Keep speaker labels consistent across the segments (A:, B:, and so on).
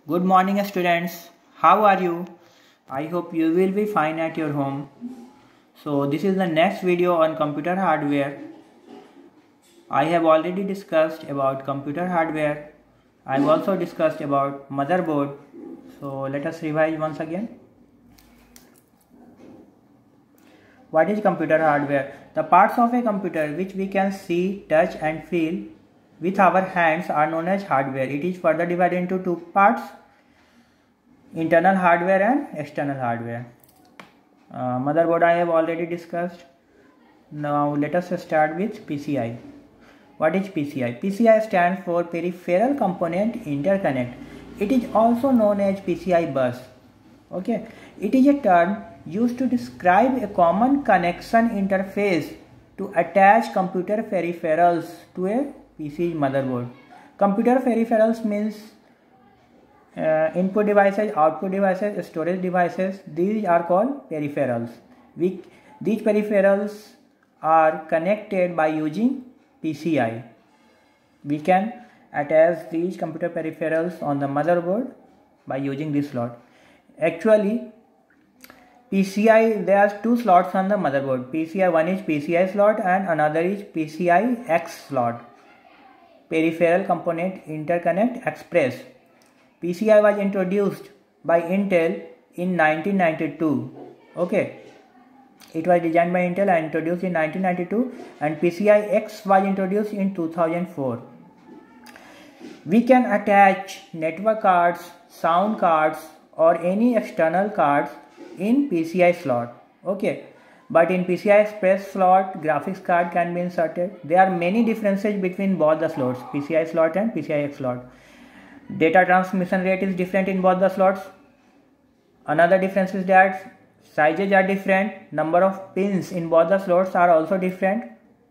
A: Good morning students. How are you? I hope you will be fine at your home. So this is the next video on computer hardware. I have already discussed about computer hardware. I've also discussed about motherboard. So let us revise once again. What is computer hardware? The parts of a computer which we can see, touch and feel with our hands are known as hardware. It is further divided into two parts: internal hardware and external hardware. Motherboard I have already discussed. Now let us start with PCI. What is PCI? PCI stands for Peripheral Component Interconnect. It is also known as PCI bus. Okay, it is a term used to describe a common connection interface to attach computer peripherals to a PC motherboard. Computer peripherals means input devices, output devices, storage devices. These are called peripherals. These peripherals are connected by using PCI. We can attach these computer peripherals on the motherboard by using this slot. Actually, PCI, there are two slots on the motherboard. PCI, one is PCI slot and another is PCI X slot. Peripheral Component Interconnect Express. PCI was introduced by Intel in 1992. Okay, it was designed by Intel and introduced in 1992, and PCI X was introduced in 2004. We can attach network cards, sound cards or any external cards in PCI slot. Okay, but in PCI Express slot, graphics card can be inserted. There are many differences between both the slots, PCI slot and PCI X slot. Data transmission rate is different in both the slots. Another difference is that sizes are different. Number of pins in both the slots are also different.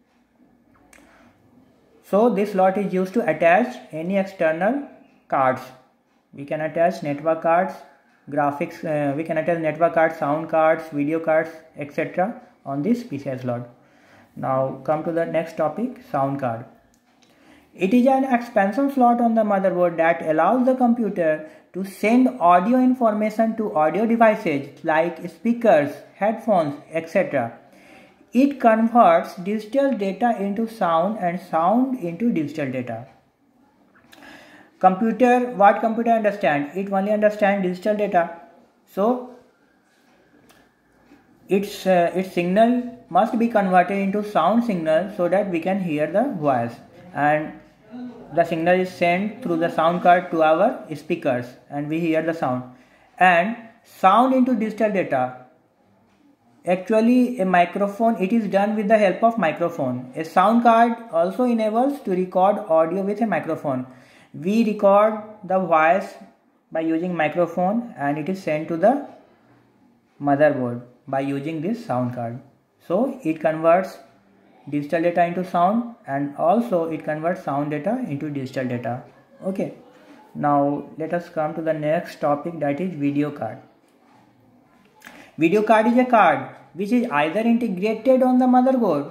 A: So this slot is used to attach any external cards. We can attach network cards, graphics, we can attach network cards, sound cards, video cards, etc. on this PCI slot. Now come to the next topic, sound card. It is an expansion slot on the motherboard that allows the computer to send audio information to audio devices like speakers, headphones, etc. It converts digital data into sound and sound into digital data. What computer understands? It only understands digital data. So its signal must be converted into sound signal so that we can hear the voice, and the signal is sent through the sound card to our speakers and we hear the sound, and sound into digital data. Actually, a microphone, it is done with the help of microphone. A sound card also enables to record audio with a microphone. We record the voice by using microphone and it is sent to the motherboard by using this sound card. So it converts digital data into sound and also it converts sound data into digital data. Okay, now let us come to the next topic, that is video card. Video card is a card which is either integrated on the motherboard,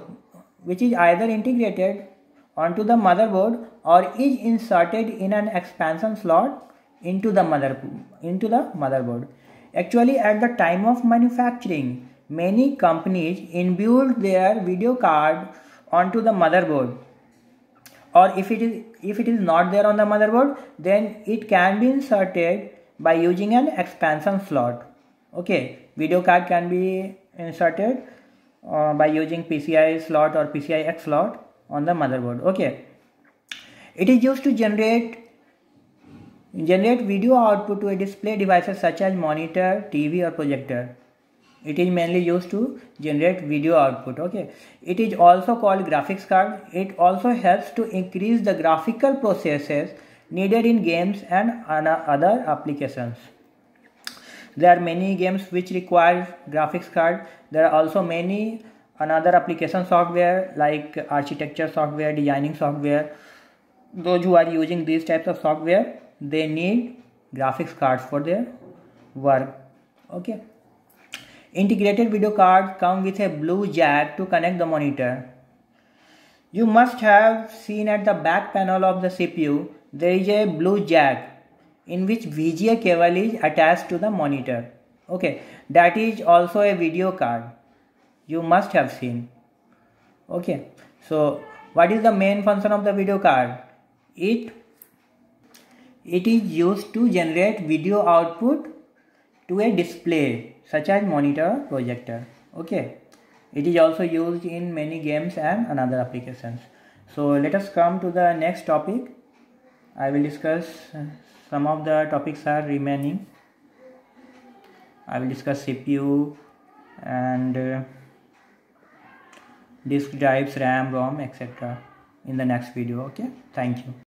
A: onto the motherboard, or is inserted in an expansion slot into the motherboard. Actually, at the time of manufacturing, many companies imbued their video card onto the motherboard, or if it is not there on the motherboard, then it can be inserted by using an expansion slot. Okay, video card can be inserted by using PCI slot or PCI X slot on the motherboard. Okay, it is used to generate video output to a display devices such as monitor, TV or projector. It is mainly used to generate video output. Okay, it is also called graphics card. It also helps to increase the graphical processes needed in games and other applications. There are many games which require graphics card. There are also many another application software like architecture software, designing software. Those who are using these types of software, they need graphics cards for their work. Okay. Integrated video card comes with a blue jack to connect the monitor. You must have seen at the back panel of the CPU there is a blue jack in which VGA cable is attached to the monitor. Okay, that is also a video card. You must have seen. Okay, so what is the main function of the video card? It is used to generate video output to a display such as monitor or projector. Okay, it is also used in many games and other applications. So let us come to the next topic. I will discuss some of the topics are remaining. I will discuss CPU and disk drives, RAM, ROM, etc. in the next video. Okay, thank you.